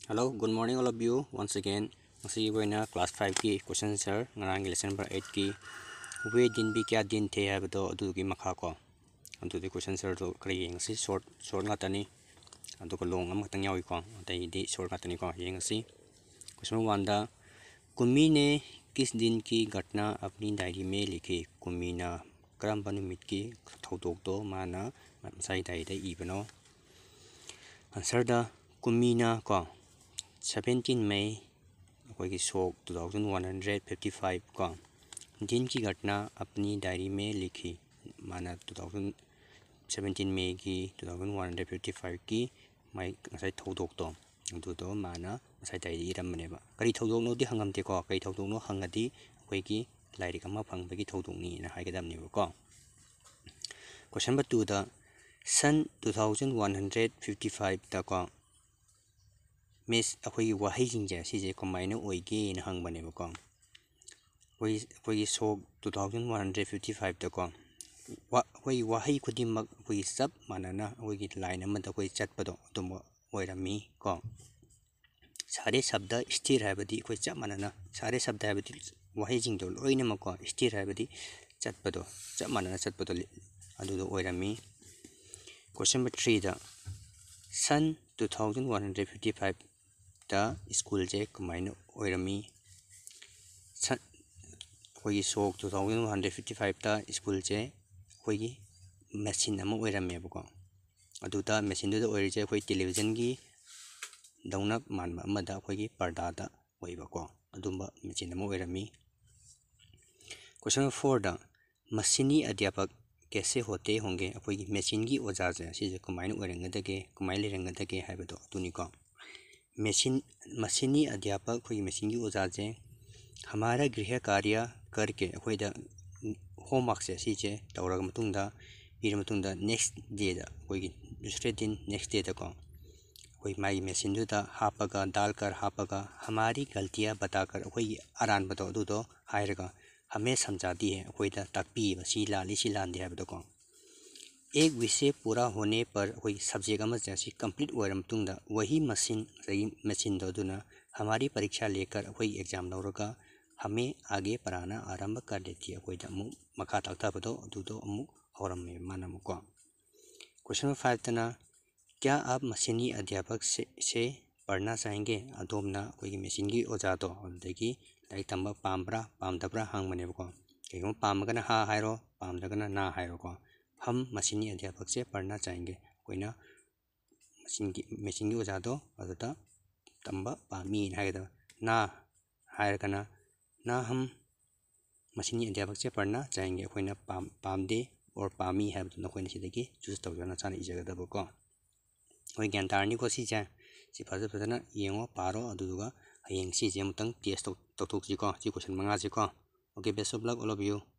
Hello, good morning all of you once again. Ngasi koina class 5 ki question answer ngarang lesson number 8 ki we din bi kya din the habdo adu ki makha ko adu di question answer to kri ngasi short nga tani adu ko long am tang yawi ko dai di short nga tani ko ngasi question 1 da Kummi ने किस दिन की घटना अपनी diary में लिखी कुम्मी ना करम नुमित की थौदोक तो माना मसाई डायरी दा इबनो आंसर दा कुम्मी ना को 17 मई कोई की शोक 2155 को दिन की घटना अपनी डायरी में लिखी माना 2017 मई की 2155 की माई ngasai थौदोक तो अदुदो माना ngasai डायरी इरमनेबा करी थौदोक नो दि हंगमते को कई थौदोक नो हंगदी कोई की लाइरिक अमा फंगबगी थौदोक नि ना हाइगदमनेबा को क्वेश्चन नंबर 2 दा सन 2155 दा को मिस अखोई वही जिंजे सिजे कमाइना ओइगे न हंगबनेबा को कोई सोक 2155 दा को कोई वही खुदिमक कोई सब मानना कोई लाइन अमदा कोई चटपदो तुम ओइरमी को सारे शब्द स्थिर हैबदी कोई चप मानना सारे शब्द हैबदी वही जिंदो लोइनमक को स्थिर हैबदी चटपदो चप मानना चटपदो अदुदो ओइरमी क्वेश्चन नंबर 3 दा सन 2155 दा स्कूल जे कमाइना ओइरमी कोई सोक 2155 दा स्कूल जे कोई मशीन अमा ओइरमेबको अदुदा मशीन दुदा ओइरिजे कोई टेलीविजन की दौना मानबा अमदा कोई पर्दा दा ओइबको अदुम्बा मशीन अमा ओइरमी क्वेश्चन 4 दा मशीनी अध्यापक कैसे होते होंगे कोई मशीन की औजार से सिजे कमाइन ओइरंगदगे कमाइ लेरंगदगे हाइबदो अदुनिको मशीनी अध्यापक कोई मशीन की औजार से हमारा गृह कार्य करके अखोइदा होमवर्क से सिजे तौरग मतुंगदा पीर मतुंगदा नेक्स्ट डे दा कोई दूसरे दिन नेक्स्ट डे दा को कोई माई मशीन दुदा हापगा डालकर हापगा हमारी गलतियां बताकर कोई आरान बतो दुदो हायरगा हमें समझाती है कोइदा ताकपी सी लांदे है को एक विषय पूरा होने पर कोई सब्जेक्ट अमर जैसी कंप्लीट ओरम तुंगदा वही मशीन दोदुना हमारी परीक्षा लेकर कोई एग्जाम लौरगा हमें आगे पढ़ाना आरंभ कर देती है कोई दमु मखा तकता बदो दुदो अमु हौरम में मानमुको क्वेश्चन 5 तना क्या आप मशीनी अध्यापक से पढ़ना चाहेंगे अदोमना कोई मशीन की ओजादो अदगी लाइक तंबा पामब्रा पामदब्रा हांगमनेबको केगम पामगना हा हायरो पामदगना ना हायरो को हम मशीनी अध्यापक से पढ़ना चाहेंगे कोइना मशीन की ओजादो अदता तंबा पामी हायदा ना हायरगना ना हम मशीनी अध्यापक से पढ़ना चाहेंगे कोइना पामदे और पामी है नखोइना सिदगी चूज तौजना चाना इजगदबको कोई ज्ञान तारनी को सिजा सि फजना येंगो पारो अदुदुगा हयेंग सिजे मतंग टेस्ट तौथोक जिको जि क्वेश्चन 5 जिको okay best of luck all of you